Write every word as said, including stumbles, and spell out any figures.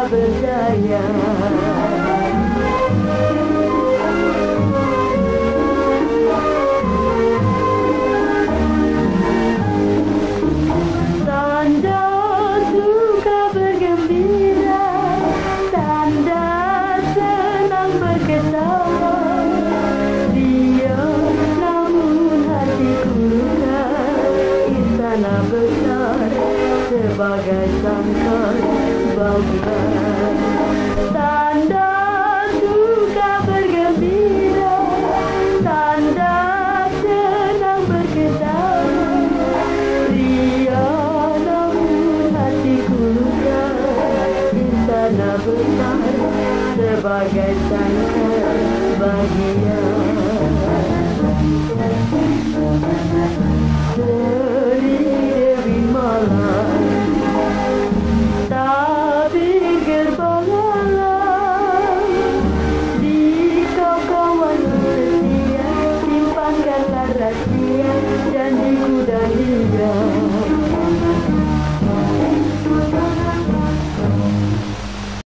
berjaya. Tanda suka bergembira, tanda senang berketawa. Dia namun hatiku luka, istana besar sebagai sangkar bahulan. Tanda suka bergembira, tanda senang berketawa. Dia namun hatiku luka, istana besar sebagai sangkar bahagia. Seri Dewi Malam, tabir gerbang alam, di kau kawan setia, simpankanlah rahsia janjiku dan hingga.